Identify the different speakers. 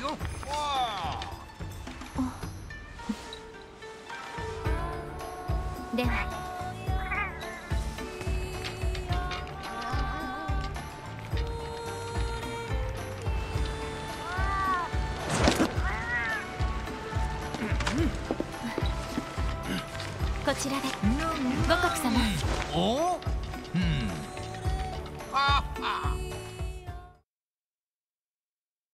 Speaker 1: よ。わ
Speaker 2: ではこちらで五穀様。
Speaker 1: お、はは。